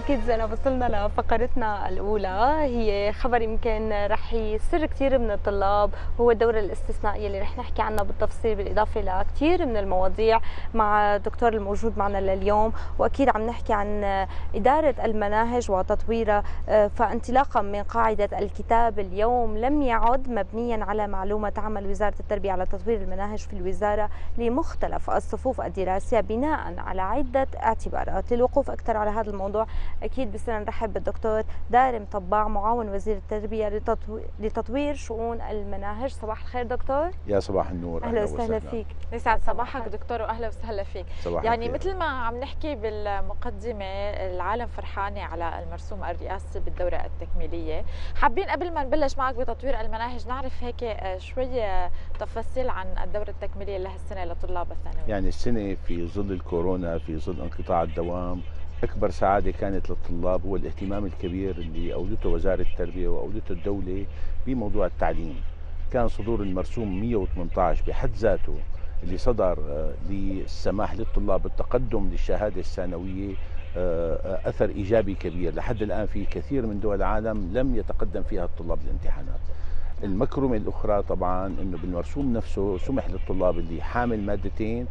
أكيد زينب، وصلنا لفقرتنا الأولى، هي خبر يمكن رح يسر كثير من الطلاب، هو الدورة الاستثنائية اللي رح نحكي عنها بالتفصيل بالإضافة لكثير من المواضيع مع الدكتور الموجود معنا لليوم، وأكيد عم نحكي عن إدارة المناهج وتطويرها. فانطلاقا من قاعدة الكتاب اليوم لم يعد مبنيا على معلومة تعمل وزارة التربية على تطوير المناهج في الوزارة لمختلف الصفوف الدراسية بناء على عدة اعتبارات. للوقوف أكثر على هذا الموضوع أكيد بصير نرحب بالدكتور دارم طباع معاون وزير التربية لتطوير شؤون المناهج. صباح الخير دكتور. يا صباح النور، أهلا وسهلا فيك. يسعد صباحك دكتور واهلا وسهلا فيك. يعني الخير. مثل ما عم نحكي بالمقدمه، العالم فرحانه على المرسوم الرئاسي بالدوره التكميليه. حابين قبل ما نبلش معك بتطوير المناهج نعرف هيك شويه تفاصيل عن الدوره التكميليه لهالسنه لطلاب الثانوي. يعني السنه في ظل الكورونا، في ظل انقطاع الدوام، أكبر سعادة كانت للطلاب هو الاهتمام الكبير اللي أولته وزارة التربية وأولته الدولة بموضوع التعليم. كان صدور المرسوم 118 بحد ذاته اللي صدر للسماح للطلاب بالتقدم للشهادة الثانوية أثر إيجابي كبير. لحد الآن في كثير من دول العالم لم يتقدم فيها الطلاب الامتحانات. المكرمة الأخرى طبعا أنه بالمرسوم نفسه سمح للطلاب اللي حامل مادتين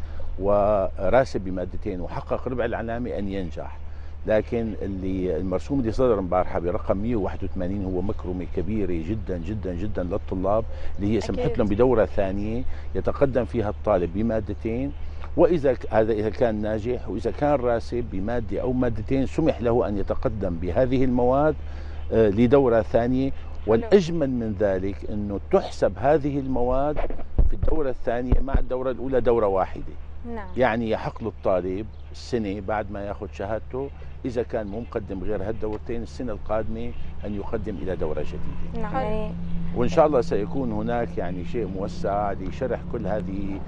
وراسب بمادتين وحقق ربع العلامة أن ينجح. لكن المرسوم اللي صدر امبارحه برقم 181 هو مكرمه كبيره جدا جدا جدا للطلاب، اللي هي سمحت لهم بدوره ثانيه يتقدم فيها الطالب بمادتين، واذا اذا كان ناجح، واذا كان راسب بماده او مادتين سمح له ان يتقدم بهذه المواد لدوره ثانيه. والاجمل من ذلك انه تحسب هذه المواد في الدوره الثانيه مع الدوره الاولى دوره واحده. نعم. يعني يحق للطالب السنة بعد ما ياخذ شهادته إذا كان مو مقدم غير هالدورتين السنة القادمة أن يقدم إلى دورة جديدة. نعم. يعني وإن شاء الله سيكون هناك يعني شيء موسع لشرح كل هذه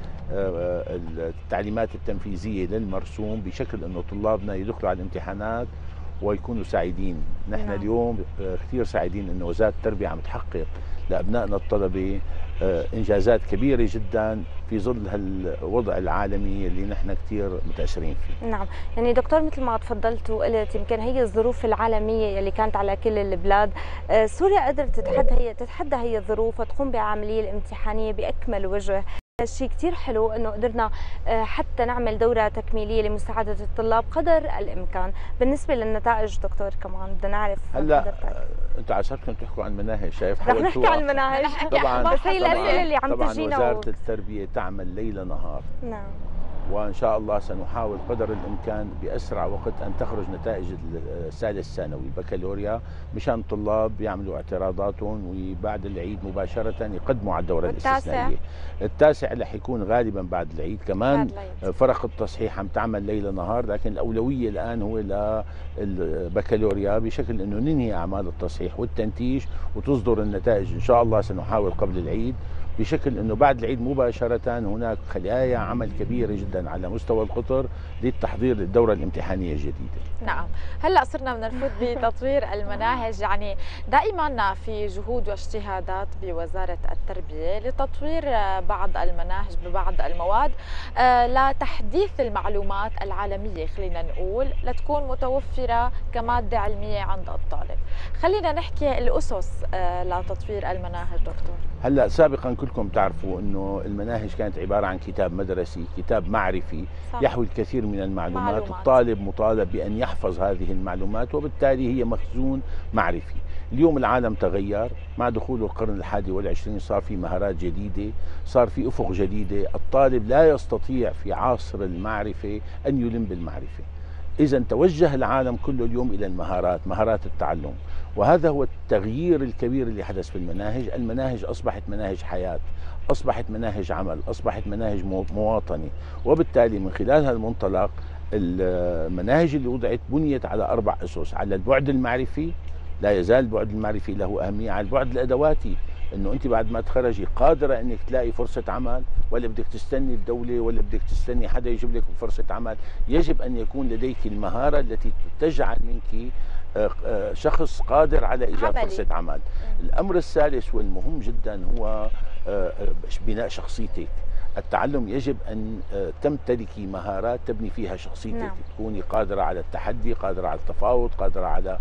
التعليمات التنفيذية للمرسوم بشكل أنه طلابنا يدخلوا على الامتحانات ويكونوا سعيدين. نحن نعم. اليوم كثير سعيدين أنه وزارة التربية عم تحقق لأبنائنا الطلبة إنجازات كبيرة جدا في ظل هالوضع العالمي اللي نحن كثير متأثرين فيه. نعم، يعني دكتور مثل ما تفضلت وقلت يمكن هي الظروف العالمية اللي كانت على كل البلاد، سوريا قدرت تتحدى هي الظروف وتقوم بعملية الامتحانية بأكمل وجه. شيء كثير حلو انه قدرنا حتى نعمل دوره تكميليه لمساعده الطلاب قدر الامكان. بالنسبه للنتائج دكتور كمان بدنا نعرف هلا انتوا عشانكم تحكوا عن المناهج، شايف رح نحكي عن المناهج طبعا، بس هي الاسئله اللي عم تجينا طبعا وزاره التربيه تعمل ليل نهار. نعم. وان شاء الله سنحاول قدر الامكان باسرع وقت ان تخرج نتائج الثالث ثانوي بكالوريا مشان الطلاب يعملوا اعتراضاتهم وبعد العيد مباشره يقدموا على الدوره الاستثنائيه. التاسع رح يكون غالبا بعد العيد. كمان فرق التصحيح عم تعمل ليل نهار، لكن الاولويه الان هو للبكالوريا بشكل انه ننهي اعمال التصحيح والتنتيج وتصدر النتائج ان شاء الله. سنحاول قبل العيد بشكل انه بعد العيد مباشره هناك خلايا عمل كبيره جدا على مستوى القطر للتحضير للدوره الامتحانيه الجديده. نعم، هلا صرنا بنرفض بتطوير المناهج، يعني دائما في جهود واجتهادات بوزاره التربيه لتطوير بعض المناهج ببعض المواد لتحديث المعلومات العالميه، خلينا نقول لتكون متوفره كماده علميه عند الطالب. خلينا نحكي الاسس لتطوير المناهج دكتور. هلا سابقا كلكم تعرفوا انه المناهج كانت عباره عن كتاب مدرسي، كتاب معرفي صح. يحوي الكثير من المعلومات. الطالب مطالب بان يحفظ هذه المعلومات وبالتالي هي مخزون معرفي. اليوم العالم تغير مع دخول القرن ال21، صار في مهارات جديده، صار في افق جديده. الطالب لا يستطيع في عصر المعرفه ان يلم بالمعرفه. إذا توجه العالم كله اليوم إلى المهارات، مهارات التعلم، وهذا هو التغيير الكبير اللي حدث في المناهج. المناهج أصبحت مناهج حياة، أصبحت مناهج عمل، أصبحت مناهج مواطنة، وبالتالي من خلال هذا المنطلق المناهج اللي وضعت بنيت على 4 أسس: على البعد المعرفي، لا يزال البعد المعرفي له أهمية، على البعد الأدواتي، انه انت بعد ما تخرجي قادره انك تلاقي فرصه عمل، ولا بدك تستني الدوله، ولا بدك تستني حدا يجيب لك فرصه عمل. يجب ان يكون لديك المهاره التي تجعل منك شخص قادر على ايجاد فرصه عمل. الامر الثالث والمهم جدا هو بناء شخصيتك. التعلم يجب أن تمتلكي مهارات تبني فيها شخصيتك. نعم. تكوني قادرة على التحدي، قادرة على التفاوض، قادرة على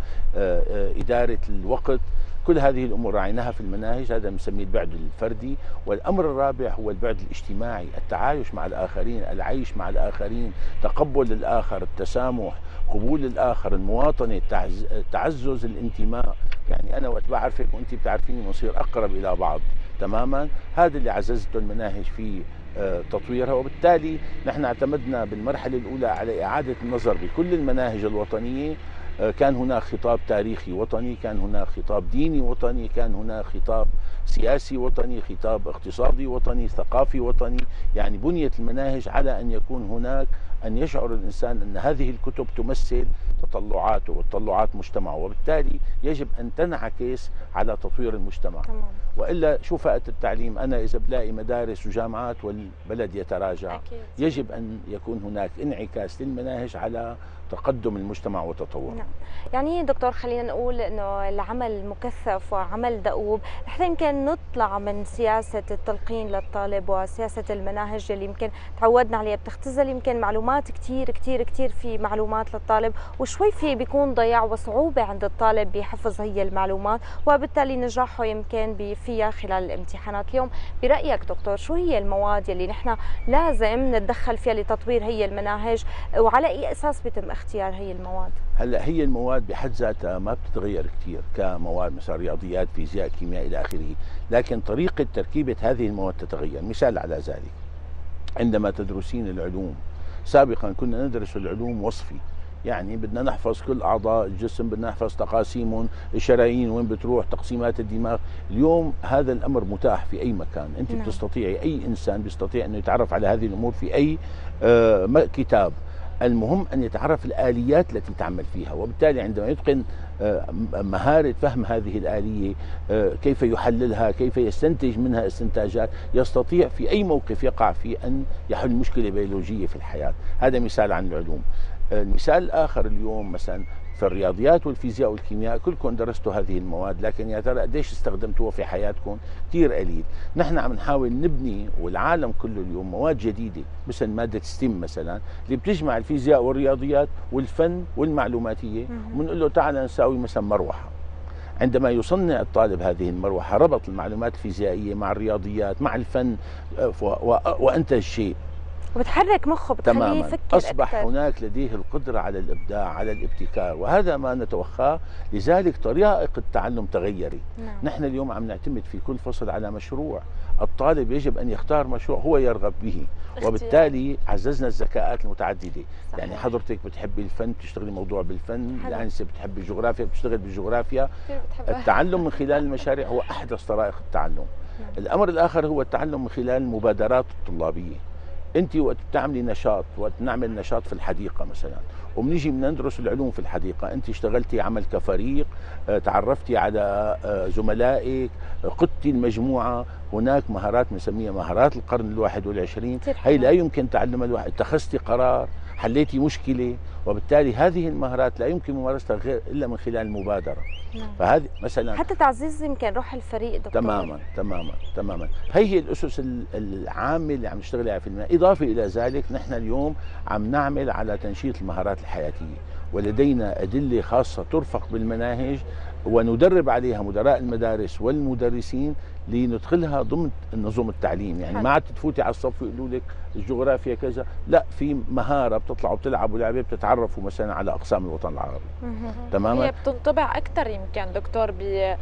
إدارة الوقت. كل هذه الأمور راعيناها في المناهج. هذا بنسميه البعد الفردي. والأمر الرابع هو البعد الاجتماعي، التعايش مع الآخرين، العيش مع الآخرين، تقبل الآخر، التسامح، قبول الآخر، المواطنة، تعزز الانتماء. يعني أنا وقت بعرفك وأنت بتعرفيني بنصير أقرب إلى بعض تماما. هذا اللي عززته المناهج في تطويرها. وبالتالي نحن اعتمدنا بالمرحلة الأولى على إعادة النظر بكل المناهج الوطنية. كان هناك خطاب تاريخي وطني، كان هناك خطاب ديني وطني، كان هناك خطاب سياسي وطني، خطاب اقتصادي وطني، ثقافي وطني. يعني بنيت المناهج على أن يكون هناك، أن يشعر الإنسان أن هذه الكتب تمثل تطلعاته وتطلعات مجتمعه، وبالتالي يجب أن تنعكس على تطوير المجتمع. وإلا شو فائدة التعليم أنا إذا بلاقي مدارس وجامعات والبلد يتراجع؟ أكيد. يجب أن يكون هناك انعكاس للمناهج على تقدم المجتمع وتطوره. نعم. يعني دكتور خلينا نقول انه العمل مكثف وعمل دؤوب لحتى يمكن نطلع من سياسه التلقين للطالب وسياسه المناهج اللي يمكن تعودنا عليها، بتختزل يمكن معلومات كثير كثير كثير في معلومات للطالب، وشوي في بيكون ضياع وصعوبه عند الطالب بحفظ هي المعلومات، وبالتالي نجاحه يمكن فيها خلال الامتحانات. اليوم برايك دكتور شو هي المواد اللي نحن لازم نتدخل فيها لتطوير هي المناهج، وعلى اي اساس بيتم اختيار هي المواد؟ هلا هي المواد بحد ذاتها ما بتتغير كثير كمواد، مثلا رياضيات، فيزياء، كيمياء الى اخره، لكن طريقه تركيبه هذه المواد تتغير. مثال على ذلك، عندما تدرسين العلوم سابقا كنا ندرس العلوم وصفي، يعني بدنا نحفظ كل اعضاء الجسم، بدنا نحفظ تقاسيمهم، الشرايين وين بتروح، تقسيمات الدماغ. اليوم هذا الامر متاح في اي مكان، انت نعم. بتستطيعي، اي انسان بيستطيع انه يتعرف على هذه الامور في اي كتاب. المهم أن يتعرف الآليات التي تعمل فيها، وبالتالي عندما يتقن مهارة فهم هذه الآلية، كيف يحللها، كيف يستنتج منها استنتاجات، يستطيع في أي موقف يقع فيه أن يحل مشكلة بيولوجية في الحياة. هذا مثال عن العلوم. المثال الآخر اليوم مثلا في الرياضيات والفيزياء والكيمياء، كلكم درستوا هذه المواد، لكن يا ترى قديش استخدمتوها في حياتكم؟ كثير قليل. نحن عم نحاول نبني، والعالم كله اليوم، مواد جديدة مثل مادة ستيم مثلا، اللي بتجمع الفيزياء والرياضيات والفن والمعلوماتية، وبنقول له تعال نساوي مثلا مروحة. عندما يصنع الطالب هذه المروحة ربط المعلومات الفيزيائية مع الرياضيات مع الفن وأنتج شيء، وبتحرك مخه، بتخليه يفكر أصبح أكثر. هناك لديه القدرة على الإبداع، على الابتكار، وهذا ما نتوخاه. لذلك طريقة التعلم تغيرت. نعم. نحن اليوم عم نعتمد في كل فصل على مشروع. الطالب يجب أن يختار مشروع هو يرغب به، وبالتالي عززنا الذكاءات المتعددة. صحيح. يعني حضرتك بتحبي الفن، بتشتغلي موضوع بالفن، الأنسة بتحبي الجغرافيا، بتشتغل بالجغرافيا. التعلم من خلال المشاريع هو أحدث طرائق التعلم. نعم. الأمر الآخر هو التعلم من خلال المبادرات الطلابية. انت وقت بتعملي نشاط، وقت نعمل نشاط في الحديقه مثلا، وبنيجي بدنا ندرس العلوم في الحديقه، انت اشتغلتي عمل كفريق، تعرفتي على زملائك، قدتي المجموعه، هناك مهارات بنسميها مهارات القرن ال21، هي لا يمكن تعلمها الواحد. اتخذتي قرار، حليتي مشكله، وبالتالي هذه المهارات لا يمكن ممارستها غير الا من خلال المبادره. نعم. فهذه مثلا حتى تعزيز يمكن روح الفريق دكتور. تماما. هي الاسس العامه اللي عم نشتغل عليها في المناهج. اضافه الى ذلك نحن اليوم عم نعمل على تنشيط المهارات الحياتيه، ولدينا ادله خاصه ترفق بالمناهج وندرب عليها مدراء المدارس والمدرسين لندخلها ضمن النظم التعليم. يعني ما عاد تفوتي على الصف ويقولوا لك الجغرافيا كذا، لا، في مهاره بتطلعوا بتلعبوا لعبه، بتتعرفوا مثلا على اقسام الوطن العربي. تماما. هي بتنطبع اكثر يمكن دكتور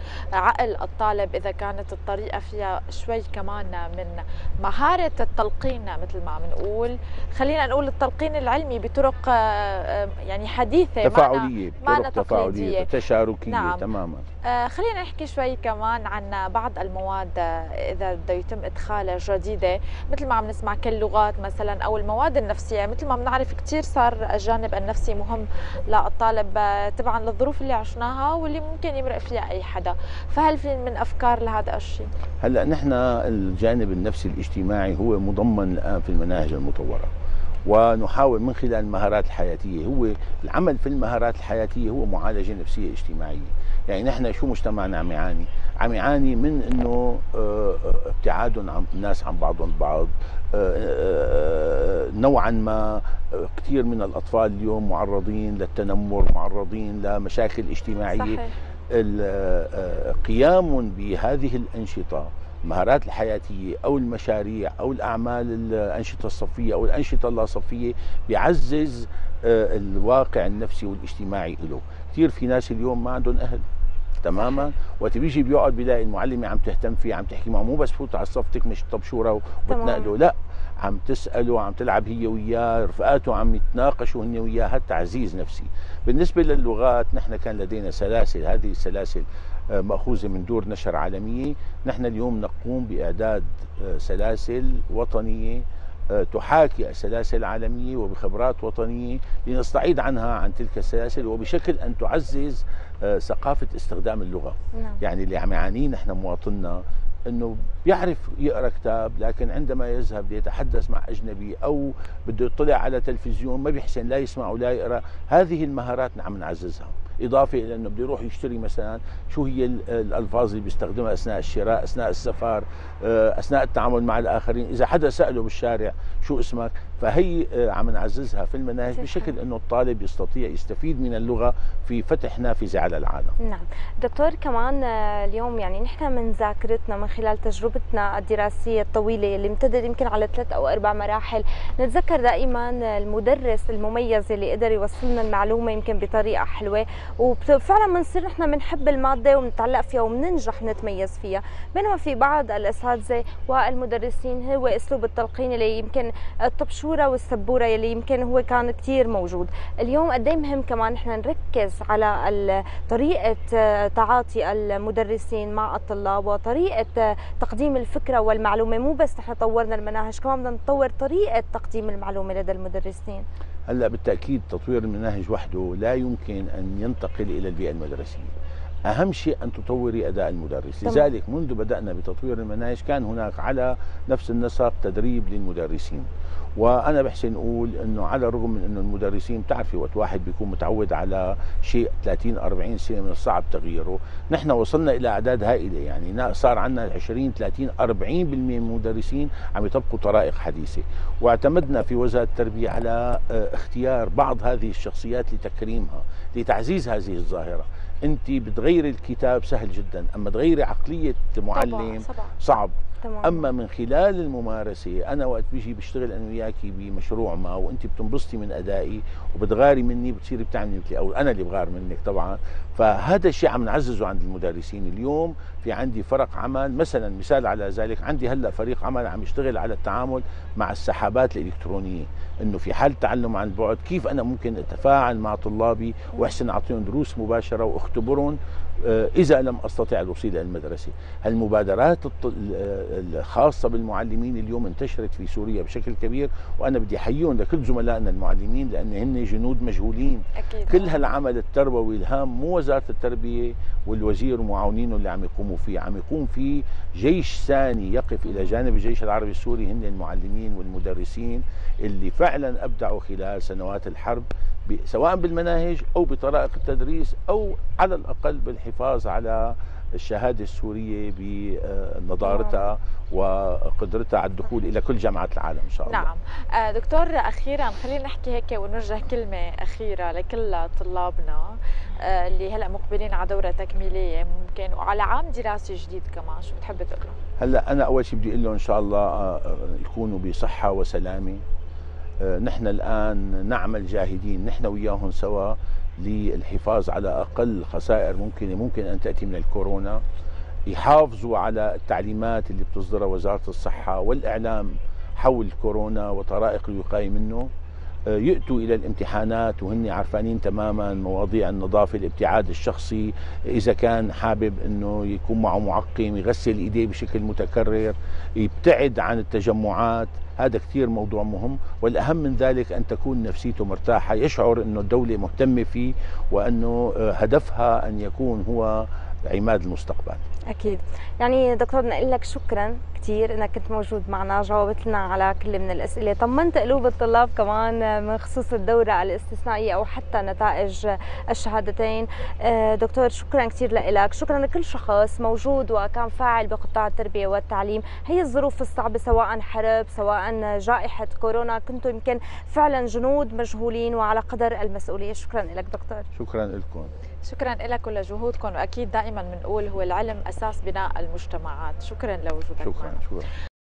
بعقل الطالب اذا كانت الطريقه فيها شوي كمان من مهاره التلقين، مثل ما عم نقول، خلينا نقول التلقين العلمي بطرق يعني حديثه، تفاعليه، ما تقليديه، تشاركيه. نعم. تماما. خلينا نحكي شوي كمان عن بعض المواد اذا بده يتم ادخالها جديده، مثل ما عم نسمع كاللغات مثلا، او المواد النفسيه. مثل ما بنعرف كثير صار الجانب النفسي مهم للطالب تبعا للظروف اللي عشناها واللي ممكن يمرق فيها اي حدا، فهل في من افكار لهذا الشيء؟ هلا نحن الجانب النفسي الاجتماعي هو مضمن الان في المناهج المطوره، ونحاول من خلال المهارات الحياتيه، هو العمل في المهارات الحياتيه هو معالجه نفسيه اجتماعيه. يعني نحن شو مجتمعنا عم يعاني؟ عم يعاني من انه ابتعادهم عن الناس عن بعضهم البعض، نوعا ما كثير من الاطفال اليوم معرضين للتنمر، معرضين لمشاكل اجتماعيه. صحيح. قيام بهذه الانشطه، المهارات الحياتيه او المشاريع او الاعمال، الانشطه الصفيه او الانشطه اللا صفيه، بيعزز الواقع النفسي والاجتماعي له. كثير في ناس اليوم ما عندهم اهل تماما، وقت بيجي بيقعد بيلاقي المعلمه عم تهتم فيه، عم تحكي معه، مو بس فوت على صفتك مش طبشوره وبتنقله، لا، عم تساله، عم تلعب هي وياه، رفقاته عم يتناقشوا هن وياه، تعزيز نفسي. بالنسبه للغات، نحن كان لدينا سلاسل، هذه السلاسل مأخوذة من دور نشر عالمية. نحن اليوم نقوم بإعداد سلاسل وطنية تحاكي السلاسل العالمية وبخبرات وطنية لنستعيد عنها عن تلك السلاسل، وبشكل أن تعزز ثقافة استخدام اللغة. يعني اللي عم يعانيه نحن مواطننا انه بيعرف يقرا كتاب، لكن عندما يذهب ليتحدث مع اجنبي او بده يطلع على تلفزيون ما بيحسن لا يسمع ولا يقرا. هذه المهارات عم نعززها، اضافه الى انه بده يروح يشتري مثلا شو هي الالفاظ اللي بيستخدمها اثناء الشراء، اثناء السفر، اثناء التعامل مع الاخرين. اذا حدا ساله بالشارع شو اسمك، فهي عم نعززها في المناهج بشكل انه الطالب يستطيع يستفيد من اللغه في فتح نافذه على العالم. نعم دكتور، كمان اليوم يعني نحن من ذاكرتنا من خلال تجربتنا الدراسيه الطويله اللي امتدت يمكن على 3 أو 4 مراحل، نتذكر دائما المدرس المميز اللي قدر يوصل لنا المعلومه يمكن بطريقه حلوه، وفعلا بنصير نحن بنحب الماده وبنتعلق فيها وبننجح نتميز فيها. بينما في بعض الاساتذه والمدرسين هو اسلوب التلقين اللي يمكن الطبشوره والسبوره اللي يمكن هو كان كثير موجود. اليوم قد ايه مهم كمان نحن نركز على طريقه تعاطي المدرسين مع الطلاب وطريقه تقديم الفكره والمعلومه. مو بس نحن طورنا المناهج، كمان بدنا نطور طريقه تقديم المعلومه لدى المدرسين. هلا بالتاكيد تطوير المناهج وحده لا يمكن ان ينتقل الى البيئه المدرسيه. اهم شيء ان تطوري اداء المدرس. لذلك منذ بدانا بتطوير المناهج كان هناك على نفس النسق تدريب للمدرسين. وانا بحسن اقول انه على الرغم من انه المدرسين بتعرفي وقت واحد بيكون متعود على شيء 30 40 سنه من الصعب تغييره، نحن وصلنا الى اعداد هائله. يعني صار عندنا 20 30 40% من المدرسين عم يطبقوا طرائق حديثه. واعتمدنا في وزاره التربيه على اختيار بعض هذه الشخصيات لتكريمها، لتعزيز هذه الظاهره. انت بتغيري الكتاب سهل جدا، اما تغيري عقليه معلم صعب. اما من خلال الممارسه، انا وقت بيجي بشتغل انا وياكي بمشروع ما وانت بتنبسطي من ادائي وبتغاري مني، بتصيري بتعملي مثلي او انا اللي بغار منك طبعا. فهذا الشيء عم نعززه عند المدرسين. اليوم في عندي فرق عمل، مثلا مثال على ذلك، عندي هلا فريق عمل عم يشتغل على التعامل مع السحابات الالكترونيه، انه في حال التعلم عن بعد كيف انا ممكن اتفاعل مع طلابي واحسن اعطيهم دروس مباشره واختبرهم إذا لم أستطع الوصول إلى المدرسة. هالمبادرات الخاصة بالمعلمين اليوم انتشرت في سوريا بشكل كبير، وأنا بدي أحييهم لكل زملائنا المعلمين لأن هن جنود مجهولين. أكيد. كل هالعمل التربوي الهام مو وزارة التربية والوزير ومعاونينه اللي عم يقوموا فيه، عم يقوم فيه جيش ثاني يقف إلى جانب الجيش العربي السوري، هن المعلمين والمدرسين اللي فعلا أبدعوا خلال سنوات الحرب، سواء بالمناهج أو بطرائق التدريس أو على الأقل بالحفاظ على الشهادة السورية بنضارتها وقدرتها على الدخول إلى كل جامعات العالم إن شاء الله. نعم دكتور، أخيرا خلينا نحكي هيك ونوجه كلمة أخيرة لكل طلابنا اللي هلأ مقبلين على دورة تكميلية ممكن وعلى عام دراسي جديد كمان، شو بتحب تقول لهم؟ هلا أنا أول شيء بدي أقول لهم إن شاء الله يكونوا بصحة وسلامة. نحن الآن نعمل جاهدين نحن وياهم سوا للحفاظ على أقل خسائر ممكن أن تأتي من الكورونا. يحافظوا على التعليمات اللي بتصدرها وزارة الصحة والإعلام حول كورونا وطرائق الوقاية منه. يأتوا إلى الامتحانات وهن عارفانين تماما مواضيع النظافة، الابتعاد الشخصي، إذا كان حابب أنه يكون معه معقم يغسل إيديه بشكل متكرر، يبتعد عن التجمعات. هذا كثير موضوع مهم، والأهم من ذلك أن تكون نفسيته مرتاحة، يشعر أنه الدولة مهتمة فيه وأنه هدفها أن يكون هو عماد المستقبل. اكيد. يعني دكتور بدنا نقول لك شكرا كثير انك كنت موجود معنا، جاوبت لنا على كل من الاسئله، طمنت قلوب الطلاب كمان من خصوص الدوره الاستثنائيه او حتى نتائج الشهادتين. دكتور شكرا كثير لك، شكرا لكل شخص موجود وكان فاعل بقطاع التربيه والتعليم. هي الظروف الصعبه سواء حرب سواء جائحه كورونا، كنتم يمكن فعلا جنود مجهولين وعلى قدر المسؤوليه. شكرا لك دكتور. شكرا لكم. شكرا لك ولجهودكم، واكيد دائما بنقول هو العلم اساس بناء المجتمعات. شكرا لوجودك شكرا معنا. شكرا.